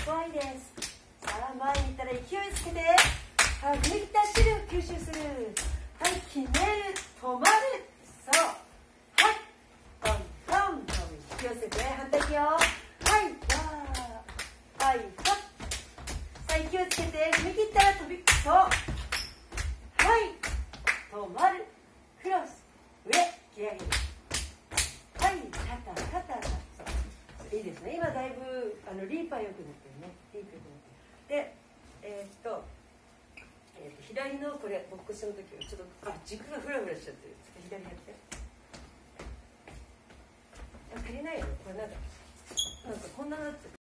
怖いです。さあ前に行ったら勢いつけて、はい、できた汁を吸収する。はい、決める、止まる。そう、はい、トントントン、引き寄せて反対いくよ。はい、はい、さあ勢いつけて踏み切ったら飛び、そう、はい、止まる、クロス、上、切り上げる。はい、肩、そう、いいですね。今だいぶリーパーよくなってるね。リーパーよくなってる。で、左のこれボックスの時はちょっと軸がフラフラしちゃってる。ちょっと左やって。足りないよ。これなんかこんなのって。